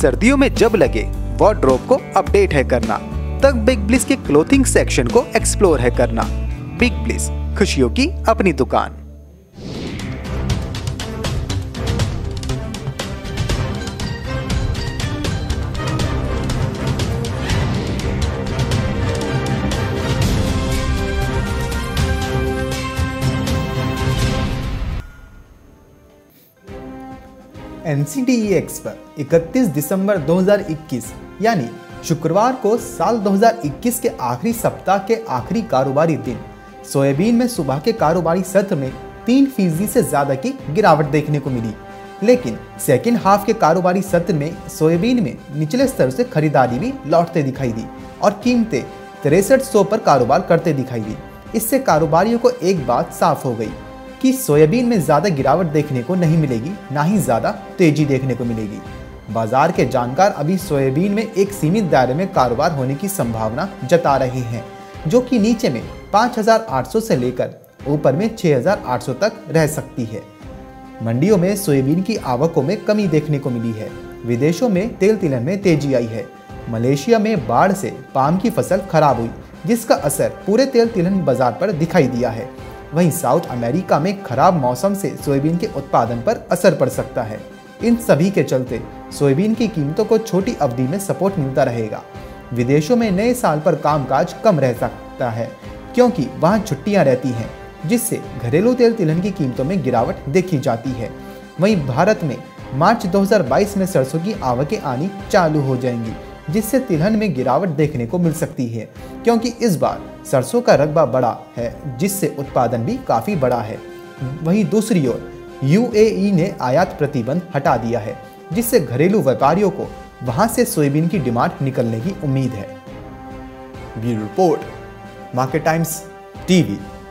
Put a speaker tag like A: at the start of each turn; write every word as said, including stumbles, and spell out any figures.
A: सर्दियों में जब लगे वार्डरोब को अपडेट है करना, तब बिग ब्लिस के क्लोथिंग सेक्शन को एक्सप्लोर है करना। बिग ब्लिस, खुशियों की अपनी दुकान।
B: N C D E X पर इकतीस दिसंबर दो हज़ार इक्कीस यानी शुक्रवार को साल दो हज़ार इक्कीस के आखिरी सप्ताह के आखिरी कारोबारी दिन सोयाबीन में सुबह के कारोबारी सत्र में तीन फीसदी से ज्यादा की गिरावट देखने को मिली। लेकिन सेकेंड हाफ के कारोबारी सत्र में सोयाबीन में निचले स्तर से खरीदारी भी लौटते दिखाई दी और कीमतें तिरसठ सौ पर कारोबार करते दिखाई दी। इससे कारोबारियों को एक बात साफ हो गई कि सोयाबीन में ज्यादा गिरावट देखने को नहीं मिलेगी, ना ही ज्यादा तेजी देखने को मिलेगी। बाजार के जानकार अभी सोयाबीन में एक सीमित दायरे में कारोबार होने की संभावना जता रहे हैं, जो कि नीचे में पाँच हज़ार आठ सौ से लेकर ऊपर में छह हज़ार आठ सौ तक रह सकती है। मंडियों में सोयाबीन की आवकों में कमी देखने को मिली है। विदेशों में तेल तिलहन में तेजी आई है। मलेशिया में बाढ़ से पाम की फसल खराब हुई, जिसका असर पूरे तेल तिलहन बाजार पर दिखाई दिया है। वहीं साउथ अमेरिका में खराब मौसम से सोयाबीन के उत्पादन पर असर पड़ सकता है। इन सभी के चलते सोयाबीन की कीमतों को छोटी अवधि में सपोर्ट मिलता रहेगा। विदेशों में नए साल पर कामकाज कम रह सकता है, क्योंकि वहां छुट्टियां रहती हैं, जिससे घरेलू तेल तिलहन की कीमतों में गिरावट देखी जाती है। वहीं भारत में मार्च दो हज़ार बाईस में सरसों की आवकें आनी चालू हो जाएंगी, जिससे तिलहन में गिरावट देखने को मिल सकती है, क्योंकि इस बार सरसों का रकबा बड़ा है, जिससे उत्पादन भी काफी बड़ा है। वहीं दूसरी ओर यू ए ई ने आयात प्रतिबंध हटा दिया है, जिससे घरेलू व्यापारियों को वहां से सोयाबीन की डिमांड निकलने की उम्मीद है। Bureau report, market times TV.